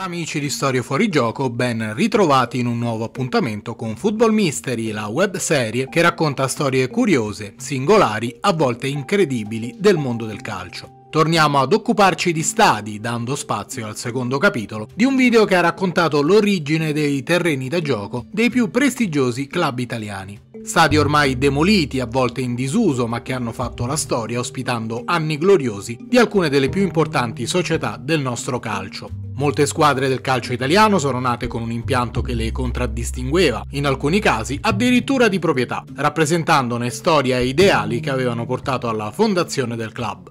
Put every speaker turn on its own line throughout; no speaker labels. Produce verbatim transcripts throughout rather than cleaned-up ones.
Amici di Storie Fuori Gioco, ben ritrovati in un nuovo appuntamento con Football Mystery, la webserie che racconta storie curiose, singolari, a volte incredibili del mondo del calcio. Torniamo ad occuparci di stadi, dando spazio al secondo capitolo di un video che ha raccontato l'origine dei terreni da gioco dei più prestigiosi club italiani. Stadi ormai demoliti, a volte in disuso, ma che hanno fatto la storia ospitando anni gloriosi di alcune delle più importanti società del nostro calcio. Molte squadre del calcio italiano sono nate con un impianto che le contraddistingueva, in alcuni casi addirittura di proprietà, rappresentandone storia e ideali che avevano portato alla fondazione del club.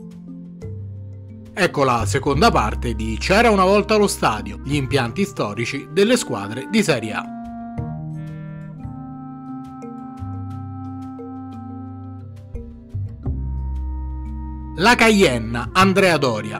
Ecco la seconda parte di C'era una volta lo stadio, gli impianti storici delle squadre di Serie A. La Caienna, Andrea Doria.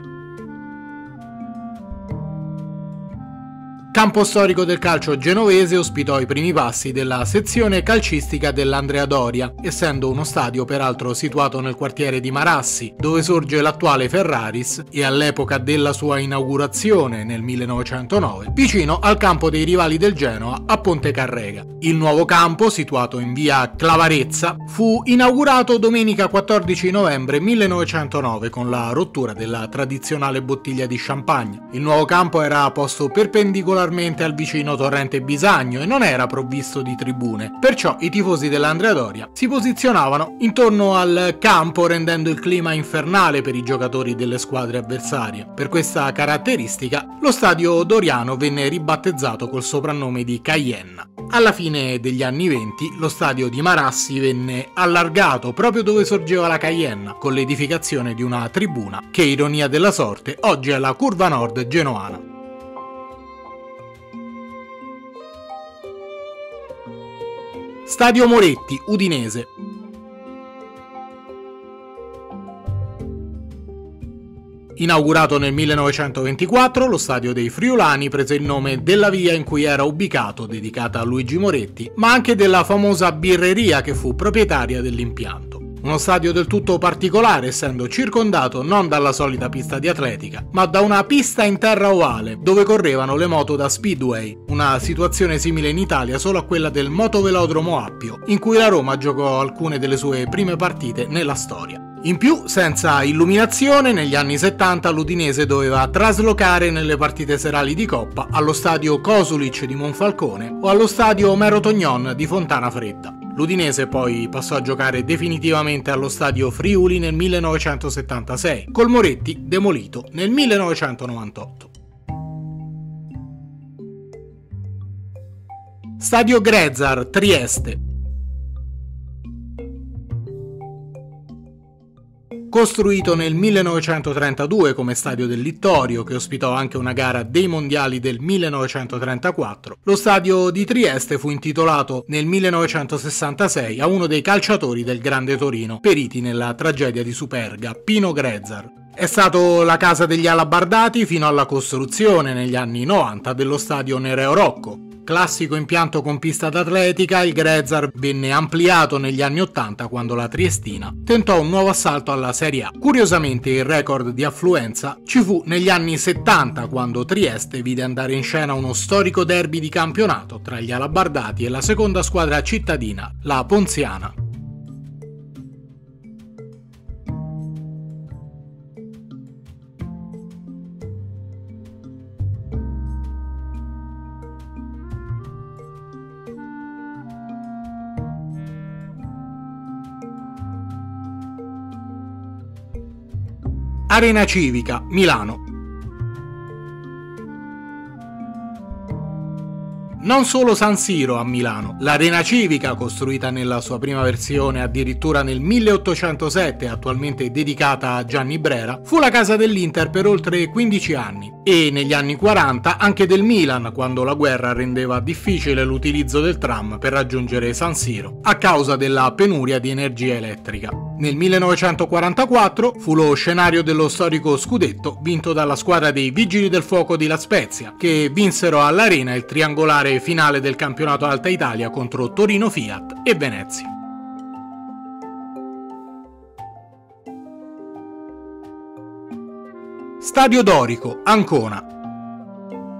Campo storico del calcio genovese ospitò i primi passi della sezione calcistica dell'Andrea Doria, essendo uno stadio peraltro situato nel quartiere di Marassi, dove sorge l'attuale Ferraris e all'epoca della sua inaugurazione nel millenovecentonove, vicino al campo dei rivali del Genoa a Ponte Carrega. Il nuovo campo, situato in via Clavarezza, fu inaugurato domenica quattordici novembre millenovecentonove con la rottura della tradizionale bottiglia di champagne. Il nuovo campo era posto perpendicolarmente al vicino torrente Bisagno e non era provvisto di tribune, perciò i tifosi dell'Andrea Doria si posizionavano intorno al campo rendendo il clima infernale per i giocatori delle squadre avversarie. Per questa caratteristica lo stadio doriano venne ribattezzato col soprannome di Caienna. Alla fine degli anni venti lo stadio di Marassi venne allargato proprio dove sorgeva la Caienna, con l'edificazione di una tribuna che, ironia della sorte, oggi è la curva nord genoana. Stadio Moretti, Udinese. Inaugurato nel millenovecentoventiquattro, lo stadio dei Friulani prese il nome della via in cui era ubicato, dedicata a Luigi Moretti, ma anche della famosa birreria che fu proprietaria dell'impianto. Uno stadio del tutto particolare, essendo circondato non dalla solita pista di atletica, ma da una pista in terra ovale, dove correvano le moto da speedway, una situazione simile in Italia solo a quella del Motovelodromo Appio, in cui la Roma giocò alcune delle sue prime partite nella storia. In più, senza illuminazione, negli anni settanta l'Udinese doveva traslocare nelle partite serali di Coppa allo stadio Kosulic di Monfalcone o allo stadio Omero Tognon di Fontana Fredda. L'Udinese poi passò a giocare definitivamente allo stadio Friuli nel millenovecentosettantasei, col Moretti demolito nel millenovecentonovantotto. Stadio Grezar, Trieste. Costruito nel millenovecentotrentadue come stadio del Littorio, che ospitò anche una gara dei mondiali del millenovecentotrentaquattro, lo stadio di Trieste fu intitolato nel millenovecentosessantasei a uno dei calciatori del Grande Torino, periti nella tragedia di Superga, Pino Grezar. È stato la casa degli alabardati fino alla costruzione negli anni novanta dello stadio Nereo Rocco. Classico impianto con pista d'atletica, il Grezar venne ampliato negli anni ottanta quando la Triestina tentò un nuovo assalto alla Serie A. Curiosamente il record di affluenza ci fu negli anni settanta quando Trieste vide andare in scena uno storico derby di campionato tra gli alabardati e la seconda squadra cittadina, la Ponziana. Arena Civica, Milano. Non solo San Siro a Milano, l'Arena Civica, costruita nella sua prima versione addirittura nel milleottocentosette e attualmente dedicata a Gianni Brera, fu la casa dell'Inter per oltre quindici anni e negli anni quaranta anche del Milan quando la guerra rendeva difficile l'utilizzo del tram per raggiungere San Siro a causa della penuria di energia elettrica. Nel millenovecentoquarantaquattro fu lo scenario dello storico scudetto vinto dalla squadra dei Vigili del Fuoco di La Spezia, che vinsero all'Arena il triangolare finale del campionato Alta Italia contro Torino Fiat e Venezia. Stadio Dorico, Ancona.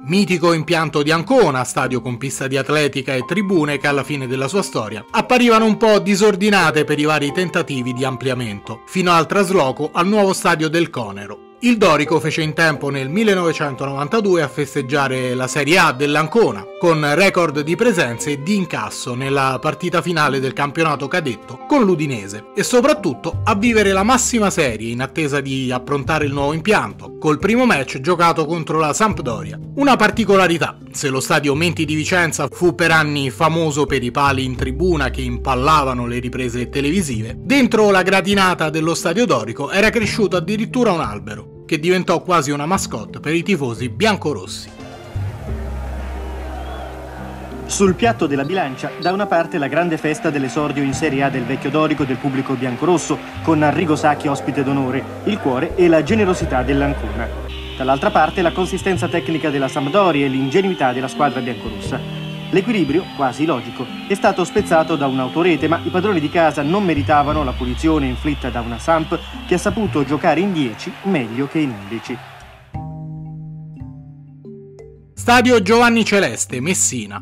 Mitico impianto di Ancona, stadio con pista di atletica e tribune che alla fine della sua storia apparivano un po' disordinate per i vari tentativi di ampliamento, fino al trasloco al nuovo stadio del Conero. Il Dorico fece in tempo nel millenovecentonovantadue a festeggiare la Serie A dell'Ancona, con record di presenze e di incasso nella partita finale del campionato cadetto con l'Udinese, e soprattutto a vivere la massima serie in attesa di approntare il nuovo impianto, col primo match giocato contro la Sampdoria. Una particolarità: se lo stadio Menti di Vicenza fu per anni famoso per i pali in tribuna che impallavano le riprese televisive, dentro la gratinata dello stadio Dorico era cresciuto addirittura un albero, che diventò quasi una mascotte per i tifosi biancorossi.
Sul piatto della bilancia, da una parte la grande festa dell'esordio in Serie A del vecchio Dorico del pubblico biancorosso, con Arrigo Sacchi ospite d'onore, il cuore e la generosità dell'Ancona. Dall'altra parte la consistenza tecnica della Sampdoria e l'ingenuità della squadra biancorossa. L'equilibrio, quasi logico, è stato spezzato da un'autorete, ma i padroni di casa non meritavano la punizione inflitta da una Samp che ha saputo giocare in dieci meglio che in undici.
Stadio Giovanni Celeste, Messina.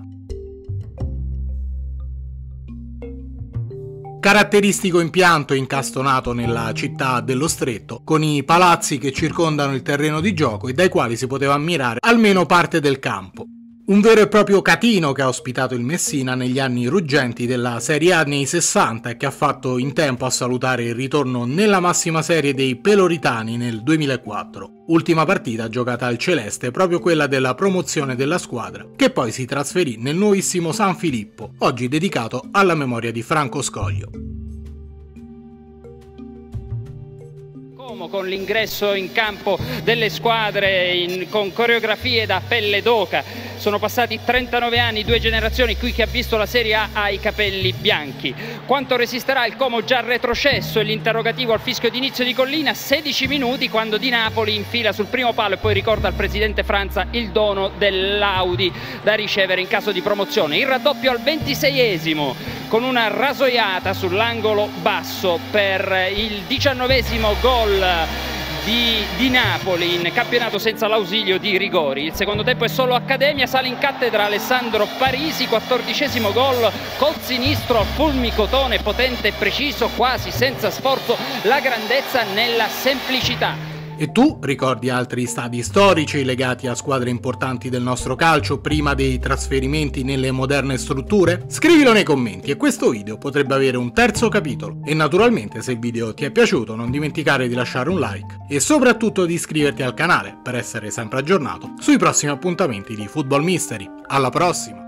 Caratteristico impianto incastonato nella città dello Stretto, con i palazzi che circondano il terreno di gioco e dai quali si poteva ammirare almeno parte del campo. Un vero e proprio catino che ha ospitato il Messina negli anni ruggenti della Serie A nei sessanta e che ha fatto in tempo a salutare il ritorno nella massima serie dei peloritani nel duemilaquattro. Ultima partita giocata al Celeste, proprio quella della promozione della squadra, che poi si trasferì nel nuovissimo San Filippo, oggi dedicato alla memoria di Franco Scoglio.
Con l'ingresso in campo delle squadre in, con coreografie da pelle d'oca. Sono passati trentanove anni, due generazioni, qui chi ha visto la Serie A ha i capelli bianchi. Quanto resisterà il Como già retrocesso e l'interrogativo al fischio d'inizio di Collina? sedici minuti quando Di Napoli infila sul primo palo e poi ricorda al presidente Franza il dono dell'Audi da ricevere in caso di promozione. Il raddoppio al ventiseiesimo con una rasoiata sull'angolo basso per il diciannovesimo gol Di, di Napoli in campionato senza l'ausilio di rigori. Il secondo tempo è solo accademia, sale in cattedra Alessandro Parisi, quattordicesimo gol col sinistro fulmicotone, potente e preciso, quasi senza sforzo, la grandezza nella semplicità.
E tu ricordi altri stadi storici legati a squadre importanti del nostro calcio prima dei trasferimenti nelle moderne strutture? Scrivilo nei commenti e questo video potrebbe avere un terzo capitolo. E naturalmente, se il video ti è piaciuto, non dimenticare di lasciare un like e soprattutto di iscriverti al canale per essere sempre aggiornato sui prossimi appuntamenti di Football Mystery. Alla prossima!